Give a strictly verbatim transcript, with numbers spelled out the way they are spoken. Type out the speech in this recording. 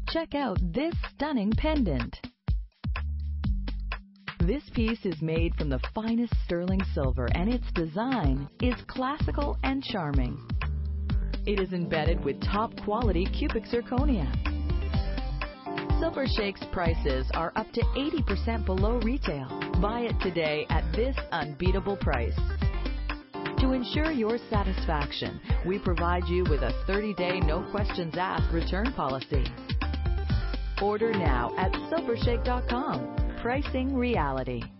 Check out this stunning pendant. This piece is made from the finest sterling silver, and its design is classical and charming. It is embedded with top quality cubic zirconia. Silver Shake's prices are up to eighty percent below retail. Buy it today at this unbeatable price. To ensure your satisfaction, we provide you with a thirty day no questions asked return policy. Order now at silver shake dot com. Pricing reality.